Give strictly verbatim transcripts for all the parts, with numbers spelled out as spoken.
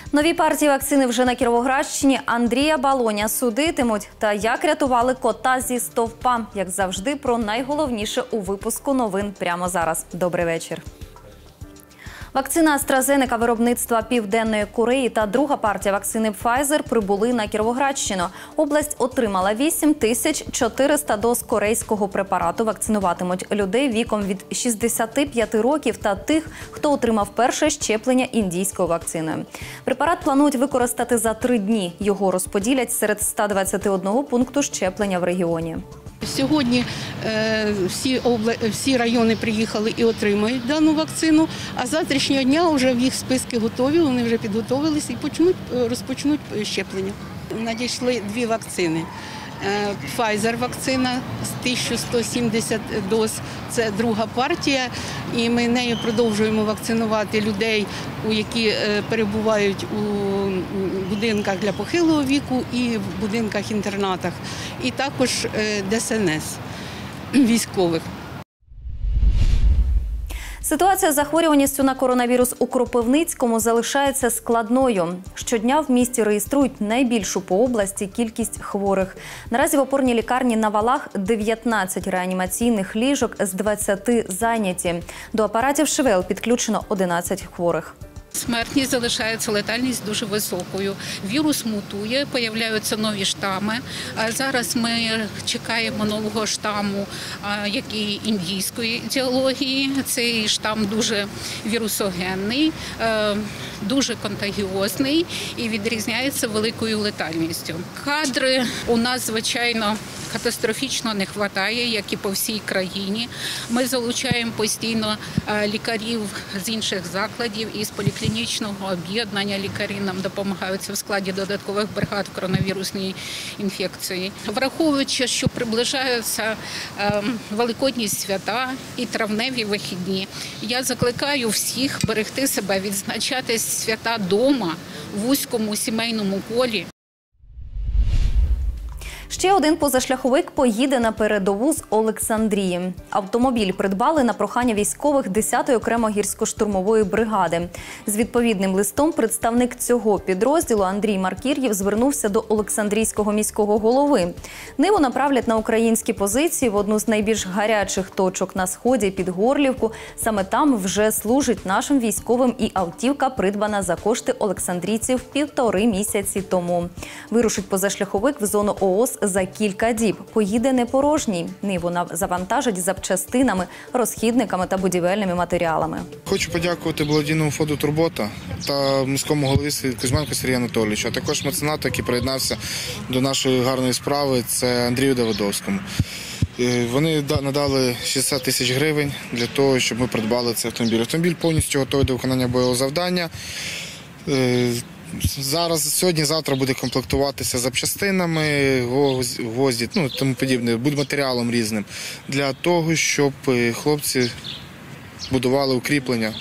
Нові партії вакцини вже на Кіровоградщині. Андрія Балоня судитимуть. Та як рятували кота зі стовпа. Як завжди, про найголовніше у випуску новин прямо зараз. Добрий вечір. Вакцина AstraZeneca виробництва Південної Кореї та друга партія вакцини Pfizer прибули на Кіровоградщину. Область отримала вісім тисяч чотириста доз корейського препарату. Вакцинуватимуть людей віком від шістдесяти п'яти років та тих, хто отримав перше щеплення індійською вакциною. Препарат планують використати за три дні. Його розподілять серед ста двадцяти одного пункту щеплення в регіоні. Сьогодні е, всі, обла... всі райони приїхали і отримають дану вакцину, а з завтрашнього дня вже в їх списки готові, вони вже підготовилися і почнуть, розпочнуть щеплення. Надійшли дві вакцини. Pfizer вакцина з тисяча сто сімдесят доз, це друга партія, і ми нею продовжуємо вакцинувати людей, які перебувають у будинках для похилого віку і в будинках-інтернатах, і також ДСНС військових. Ситуація з захворюваністю на коронавірус у Кропивницькому залишається складною. Щодня в місті реєструють найбільшу по області кількість хворих. Наразі в опорній лікарні на Валах дев'ятнадцять реанімаційних ліжок з двадцяти зайняті. До апаратів ШВЛ підключено одинадцять хворих. Смертність залишається, летальність дуже високою. Вірус мутує, появляються нові штами. Зараз ми чекаємо нового штаму, який індійської ідеології. Цей штам дуже вірусогенний, дуже контагіозний і відрізняється великою летальністю. Кадри у нас, звичайно, катастрофічно не вистачає, як і по всій країні. Ми залучаємо постійно лікарів з інших закладів і з поліклінічного об'єднання. Лікарі нам допомагаються в складі додаткових бригад коронавірусній інфекції. Враховуючи, що приближаються великодні свята і травневі вихідні, я закликаю всіх берегти себе, відзначати свята вдома, в вузькому сімейному колі. Ще один позашляховик поїде на передову з Олександрії. Автомобіль придбали на прохання військових десятої окремої гірсько-штурмової бригади. З відповідним листом представник цього підрозділу Андрій Маркір'єв звернувся до Олександрійського міського голови. Ниву направлять на українські позиції в одну з найбільш гарячих точок на сході під Горлівку. Саме там вже служить нашим військовим і автівка, придбана за кошти олександрійців півтори місяці тому. Вирушить позашляховик в зону ООС за кілька діб. Поїде не порожній. Ниву завантажать запчастинами, розхідниками та будівельними матеріалами. Хочу подякувати благодійному фонду «Турбота» та міському голові Кузьменку Сергію Анатолійовичу, а також меценату, який приєднався до нашої гарної справи, це Андрію Давидовському. Вони надали шістдесят тисяч гривень для того, щоб ми придбали цей автомобіль. Автомобіль повністю готовий до виконання бойового завдання. Зараз, сьогодні-завтра буде комплектуватися запчастинами, гвозді, ну, тому подібне, будматеріалом різним, для того, щоб хлопці будували укріплення.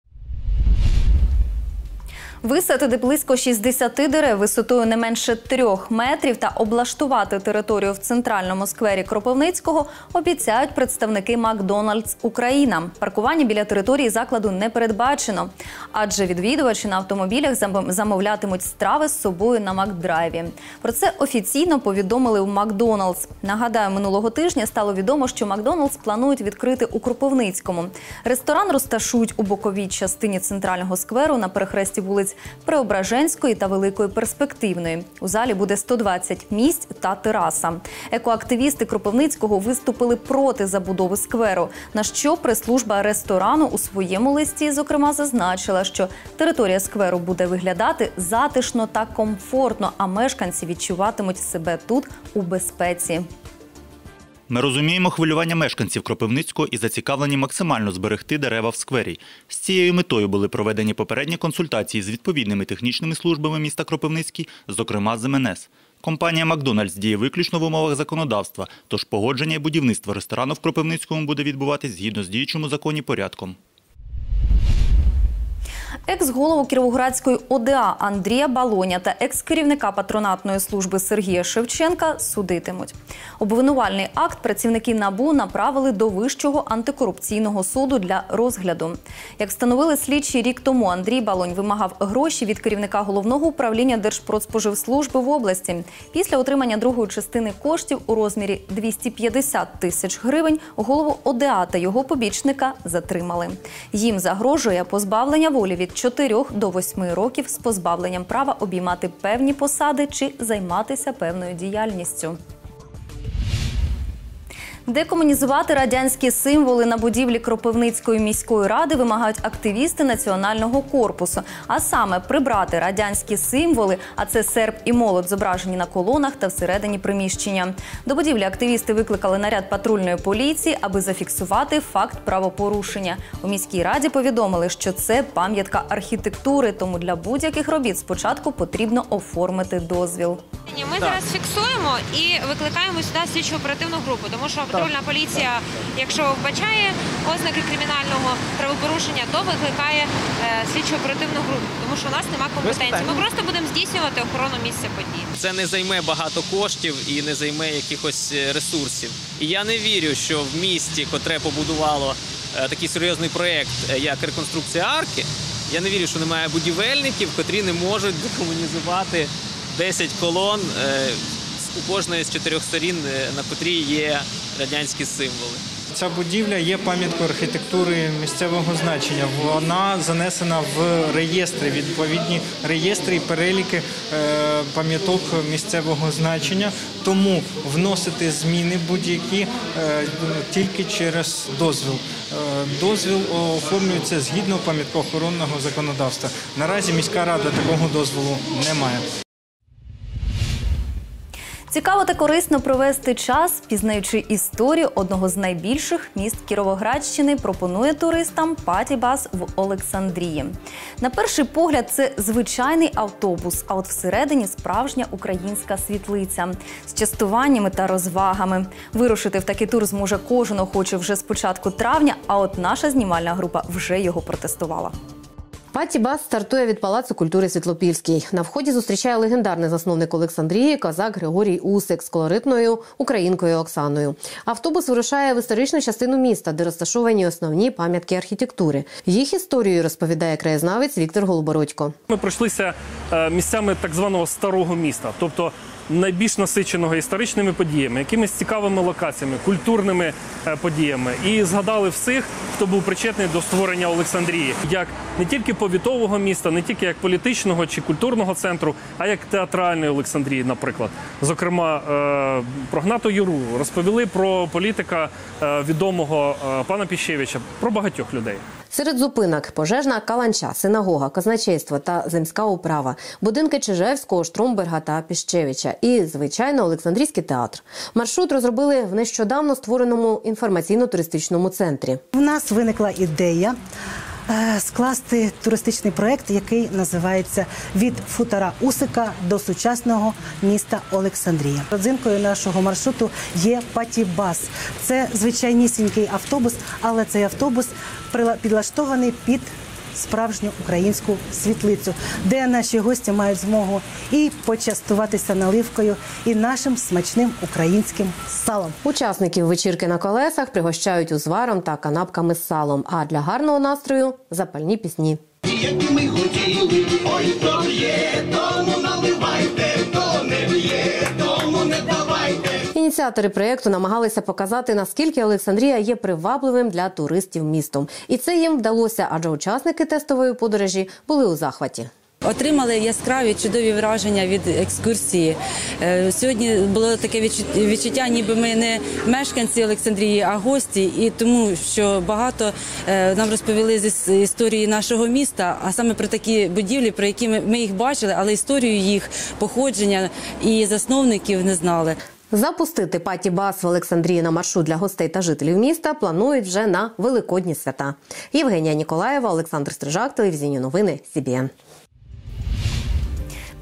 Висадити близько шістдесяти дерев висотою не менше трьох метрів та облаштувати територію в центральному сквері Кропивницького обіцяють представники Макдональдс Україна. Паркування біля території закладу не передбачено, адже відвідувачі на автомобілях замовлятимуть страви з собою на Макдрайві. Про це офіційно повідомили в Макдональдс. Нагадаю, минулого тижня стало відомо, що Макдональдс планують відкрити у Кропивницькому. Ресторан розташують у боковій частині центрального скверу на перехресті вулиць Преображенської та Великої Перспективної. У залі буде сто двадцять місць та тераса. Екоактивісти Кропивницького виступили проти забудови скверу, на що прес-служба ресторану у своєму листі, зокрема, зазначила, що територія скверу буде виглядати затишно та комфортно, а мешканці відчуватимуть себе тут у безпеці. Ми розуміємо хвилювання мешканців Кропивницького і зацікавлені максимально зберегти дерева в сквері. З цією метою були проведені попередні консультації з відповідними технічними службами міста Кропивницький, зокрема з ем ен ес. Компанія «Макдональдс» діє виключно в умовах законодавства, тож погодження і будівництво ресторану в Кропивницькому буде відбуватись згідно з діючим у законі порядком. Екс-голову Кіровоградської О Де А Андрія Балоня та екс-керівника патронатної служби Сергія Шевченка судитимуть. Обвинувальний акт працівники НАБУ направили до Вищого антикорупційного суду для розгляду. Як встановили слідчі, рік тому Андрій Балонь вимагав гроші від керівника Головного управління Держпродспоживслужби в області. Після отримання другої частини коштів у розмірі двісті п'ятдесят тисяч гривень голову О Де А та його побічника затримали. Їм загрожує позбавлення волі від чотирьох до восьми років з позбавленням права обіймати певні посади чи займатися певною діяльністю. Декомунізувати радянські символи на будівлі Кропивницької міської ради вимагають активісти Національного корпусу. А саме прибрати радянські символи, а це серп і молот, зображені на колонах та всередині приміщення. До будівлі активісти викликали наряд патрульної поліції, аби зафіксувати факт правопорушення. У міській раді повідомили, що це пам'ятка архітектури, тому для будь-яких робіт спочатку потрібно оформити дозвіл. Ми зараз фіксуємо і викликаємо сюди слідчо-оперативну групу, тому що патрульна поліція, якщо вбачає ознаки кримінального правопорушення, то викликає е, слідчо-оперативну групу, тому що у нас немає компетенції. Ми просто будемо здійснювати охорону місця подій. Це не займе багато коштів і не займе якихось ресурсів. І я не вірю, що в місті, котре побудувало е, такий серйозний проєкт, е, як реконструкція арки, я не вірю, що немає будівельників, котрі не можуть декомунізувати десять колон у кожної з чотирьох сторін, на котрій є радянські символи. Ця будівля є пам'яткою архітектури місцевого значення. Вона занесена в реєстри, відповідні реєстри і переліки пам'яток місцевого значення. Тому вносити зміни будь-які тільки через дозвіл. Дозвіл оформлюється згідно пам'яткоохоронного законодавства. Наразі міська рада такого дозволу не має. Цікаво та корисно провести час, пізнаючи історію одного з найбільших міст Кіровоградщини, пропонує туристам паті-бас в Олександрії. На перший погляд це звичайний автобус, а от всередині справжня українська світлиця з частуваннями та розвагами. Вирушити в такий тур зможе кожен охочий вже з початку травня, а от наша знімальна група вже його протестувала. Паті-бас стартує від Палацу культури Світлопільський. На вході зустрічає легендарний засновник Олександрії, козак Григорій Усик з колоритною українкою Оксаною. Автобус вирушає в історичну частину міста, де розташовані основні пам'ятки архітектури. Їх історію розповідає краєзнавець Віктор Голобородько. Ми пройшлися місцями так званого старого міста, тобто найбільш насиченого історичними подіями, якимись цікавими локаціями, культурними подіями. І згадали всіх, хто був причетний до створення Олександрії. Як не тільки повітового міста, не тільки як політичного чи культурного центру, а як театральної Олександрії, наприклад. Зокрема, про Гната Юру розповіли про політика відомого пана Піщевича, про багатьох людей. Серед зупинок – пожежна Каланча, синагога, казначейство та земська управа, будинки Чижевського, Штромберга та Піщевича і, звичайно, Олександрійський театр. Маршрут розробили в нещодавно створеному інформаційно-туристичному центрі. У нас виникла ідея скласти туристичний проєкт, який називається «Від футера Усика до сучасного міста Олександрія». Родзинкою нашого маршруту є паті-бас. Це звичайнісінький автобус, але цей автобус підлаштований під справжню українську світлицю, де наші гості мають змогу і почастуватися наливкою, і нашим смачним українським салом. Учасників вечірки на колесах пригощають узваром та канапками з салом, а для гарного настрою – запальні пісні. Які ми хотіли, ой, то є, тому наливайте, то не б'є, тому не давайте. Ініціатори проєкту намагалися показати, наскільки Олександрія є привабливим для туристів містом. І це їм вдалося, адже учасники тестової подорожі були у захваті. Отримали яскраві, чудові враження від екскурсії. Сьогодні було таке відчуття, ніби ми не мешканці Олександрії, а гості. І тому, що багато нам розповіли з історії нашого міста, а саме про такі будівлі, про які ми, ми їх бачили, але історію їх походження і засновників не знали. Запустити паті-бас в Олександрії на маршрут для гостей та жителів міста планують вже на Великодні свята. Євгенія Ніколаєва, Олександр Стрижак, телевізійні новини, Сі Бі Ен.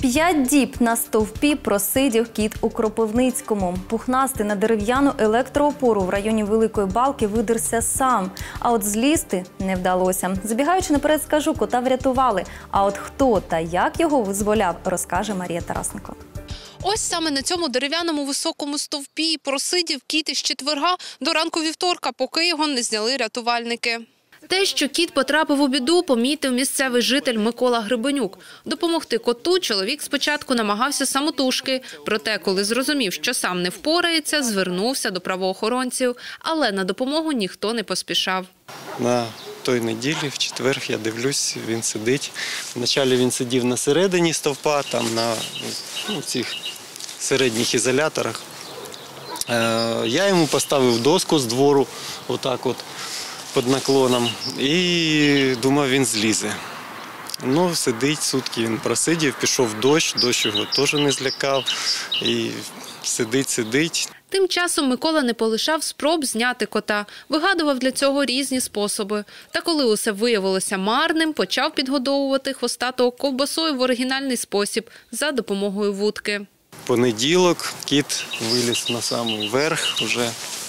П'ять діб на стовпі просидів кіт у Кропивницькому. Пухнастий на дерев'яну електроопору в районі Великої Балки видерся сам. А от злізти не вдалося. Забігаючи наперед, скажу, кота врятували. А от хто та як його визволяв, розкаже Марія Тарасенко. Ось саме на цьому дерев'яному високому стовпі просидів кіт із четверга до ранку вівторка, поки його не зняли рятувальники. Те, що кіт потрапив у біду, помітив місцевий житель Микола Грибенюк. Допомогти коту чоловік спочатку намагався самотужки. Проте, коли зрозумів, що сам не впорається, звернувся до правоохоронців. Але на допомогу ніхто не поспішав. На той неділі, в четвер, я дивлюсь, він сидить. Вначалі він сидів на середині стовпа, там на ну, цих середніх ізоляторах. Е, я йому поставив доску з двору, отак от, під наклоном, і думав, він злізе. Ну, сидить, сутки він просидів, пішов дощ, дощ його теж не злякав, і сидить, сидить. Тим часом Микола не полишав спроб зняти кота. Вигадував для цього різні способи. Та коли усе виявилося марним, почав підгодовувати хвостатого ковбасою в оригінальний спосіб – за допомогою вудки. Понеділок кіт виліз на самий верх вже.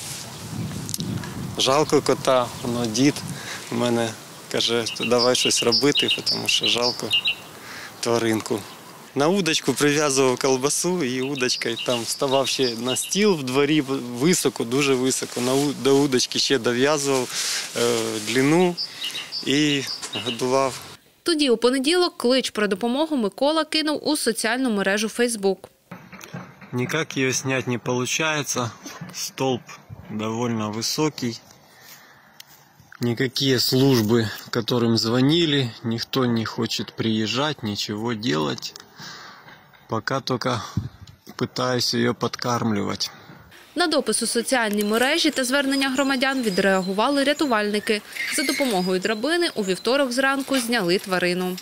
Жалко кота, але дід у мене каже, давай щось робити, тому що жалко тваринку. На удочку прив'язував колбасу і удочкою там ставав ще на стіл в дворі високо, дуже високо. До удочки ще дов'язував е, длину і годував. Тоді у понеділок клич про допомогу Микола кинув у соціальну мережу Фейсбук. Ніяк її зняти не виходить, стовп довольно высокий. Никакие службы, которым звонили, никто не хочет приезжать, ничего делать. Пока только пытаюсь ее подкармливать. На допис у соціальній мережі та звернення громадян відреагували рятувальники. За допомогою драбини у вівторок зранку зняли тварину.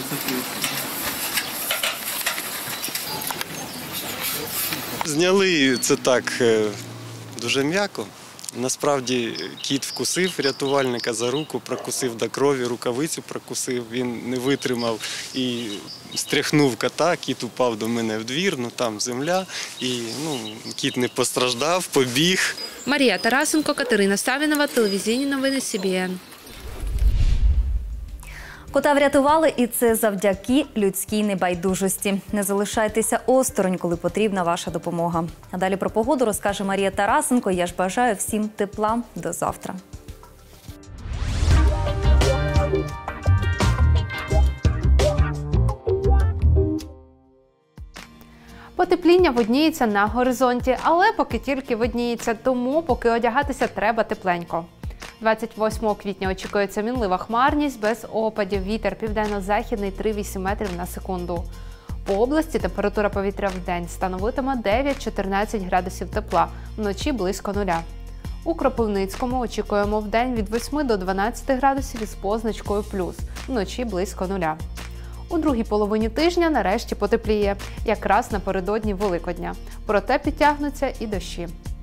Зняли це так дуже м'яко. Насправді кіт вкусив рятувальника за руку, прокусив до крові, рукавицю прокусив, він не витримав і стряхнув кота, кіт упав до мене в двір, ну там земля, і ну, кіт не постраждав, побіг. Марія Тарасенко, Катерина Савінова, телевізійні новини Сі Бі Ен. Кота врятували, і це завдяки людській небайдужості. Не залишайтеся осторонь, коли потрібна ваша допомога. А далі про погоду розкаже Марія Тарасенко. Я ж бажаю всім тепла. До завтра. Потепління видніється на горизонті, але поки тільки видніється, тому поки одягатися треба тепленько. двадцять восьмого квітня очікується мінлива хмарність без опадів. Вітер південно-західний три-вісім метрів на секунду. По області температура повітря в день становитиме дев'ять-чотирнадцять градусів тепла, вночі близько нуля. У Кропивницькому очікуємо в день від восьми до дванадцяти градусів із позначкою плюс, вночі близько нуля. У другій половині тижня нарешті потепліє, якраз напередодні Великодня. Проте підтягнуться і дощі.